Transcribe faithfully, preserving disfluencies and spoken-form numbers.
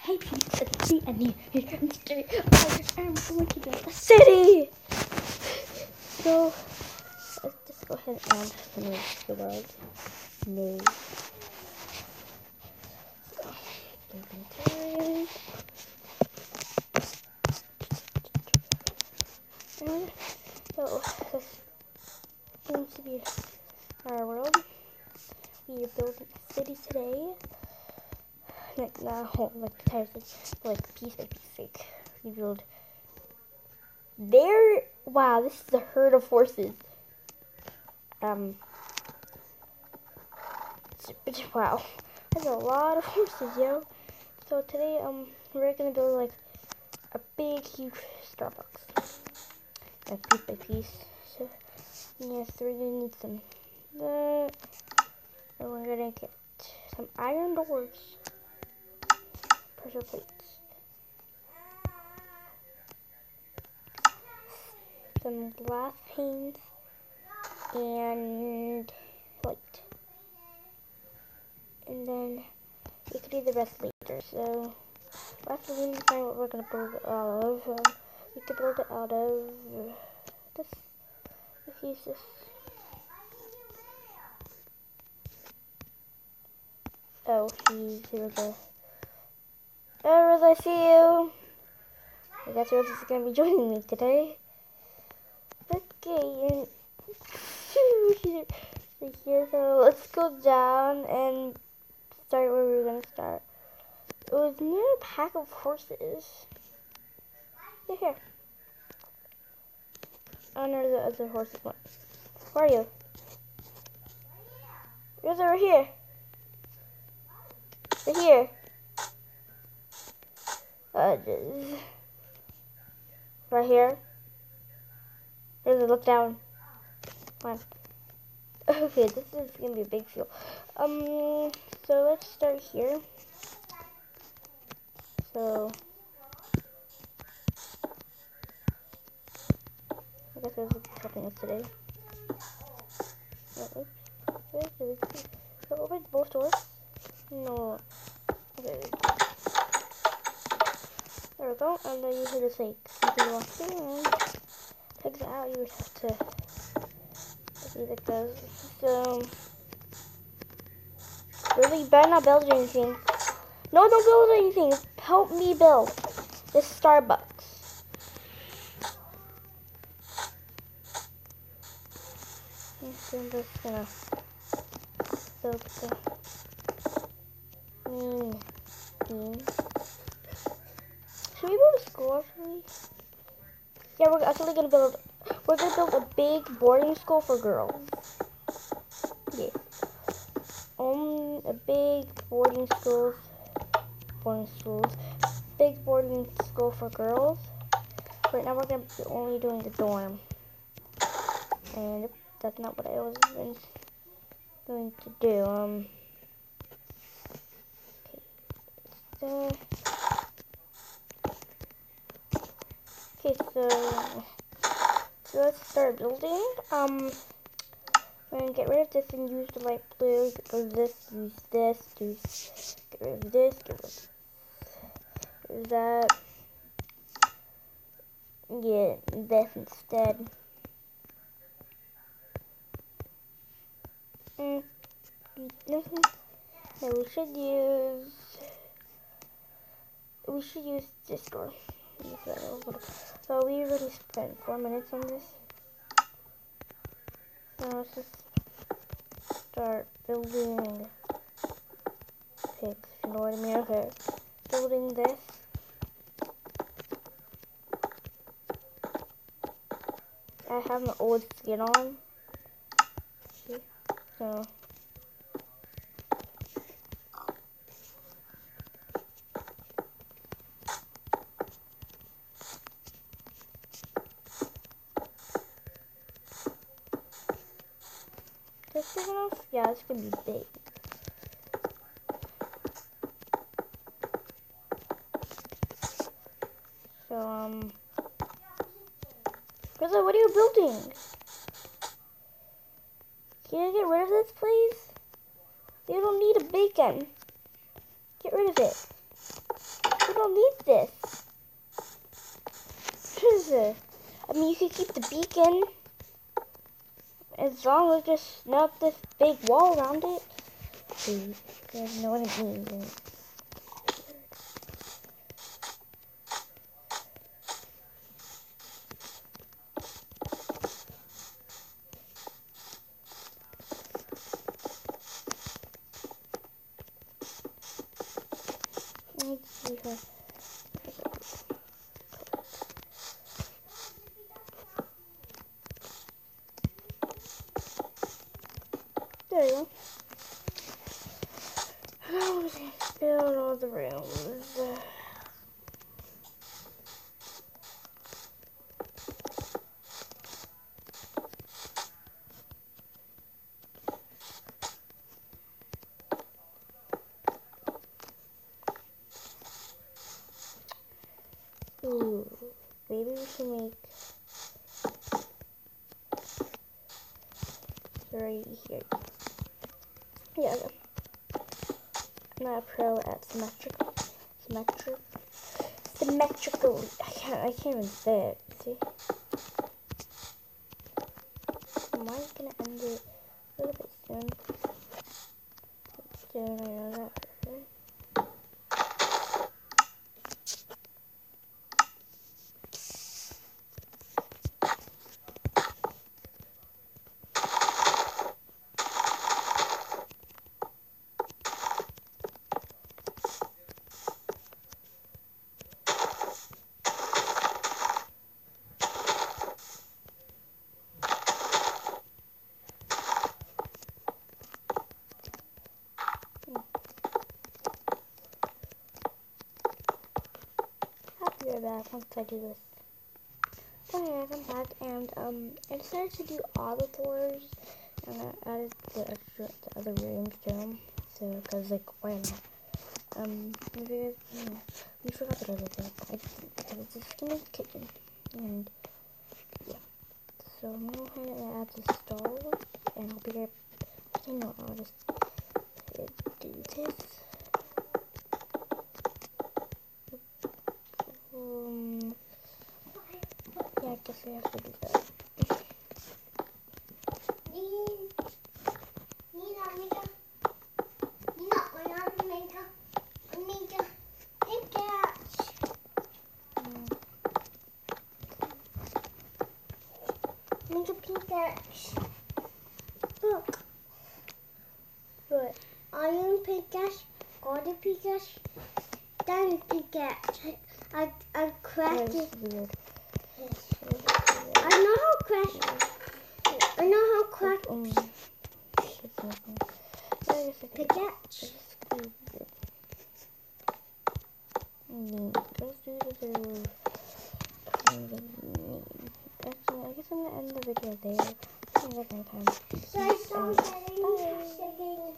Hey, peeps, it's me and you here, and today I am going to build a city! So, let's just go ahead and move the world. Move. So, inventory. And so, this seems to be our world. We are building a city today. Like, not whole, like, types of, like, piece by piece, like, we build there. Wow, this is a herd of horses. Um, wow, that's a lot of horses, yo. So today, um, we're gonna build, like, a big, huge Starbucks, like, piece by piece. So, yes, we're gonna need some that, and we're gonna get some iron doors, pressure plates, some glass panes, and light. And then we can do the rest later. So after we decide what we're gonna build it out of, um, we can build it out of this. Let's use this. Oh, geez, here we go. Oh, Rose, I see you. I guess Rose is gonna be joining me today. Okay, and here, so let's go down and start where we were gonna start. It was near a pack of horses. They're here. Oh no, the other horses went. Where are you? Yours over here. They're here. Uh, right here. There's a look down. Come on. Okay, this is gonna be a big field. Um, so let's start here. So, I guess there's something else today. Oh, oops. So open both doors. No. Okay. There we go. And then you hit the sink. You can walk through and take it out. You would have to see like this. So, really, better not build anything. No, don't build anything. Help me build this Starbucks. So I'm just gonna build the mean bean. Should we build a school actually? Yeah, we're actually gonna build. We're gonna build a big boarding school for girls. Yeah. Um, a big boarding school. Boarding schools. Big boarding school for girls. Right now we're gonna be only doing the dorm. And that's not what I was going to do. Um. Okay. So, okay, so, so let's start building. Um, we're gonna get rid of this and use the light blue. Get rid of this. Use this. Use. Get rid of this. Get rid of that. Yeah, this instead. Mm. No, we should use. We should use this door. So we already spent four minutes on this. So let's just start building pigs. If you know what I mean? Okay, building this. I have my old skin on. See? So. This big enough? Yeah, it's gonna be big. So, um, Grizzly, what are you building? Can you get rid of this, please? You don't need a bacon. Get rid of it. this? What is this? I mean, you can keep the beacon. As long as there's not this big wall around it. See, you guys know what I mean. Let's see her. There you go. Now we're gonna build all the rooms. Ooh, maybe we should make right here. Yeah, okay. I'm not a pro at symmetrical, symmetric, symmetrical. I can't, I can't even say it. See, am I gonna end it a little bit soon? Soon, I know that. Right? I'll be right back once I do this. Okay, I'm back, and um, I decided to do all the floors, and I added the extra, the other rooms to them. So, cause like, why not? Um, if you guys, hmm, we forgot the other thing. I I was just gonna kitchen, and yeah. So I'm gonna go ahead and add the stalls, and I'll be right. You know, I'll just uh, do this. Um, yeah, I guess I have to do that. Make a pickaxe. Look. What? Iron pickaxe, golden pickaxe, diamond pickaxe. I I crafted. I know how craft. I know how craft. Um, pickaxe. Let's do the. Actually, I guess I'm gonna end the video there. See you next time. So I saw that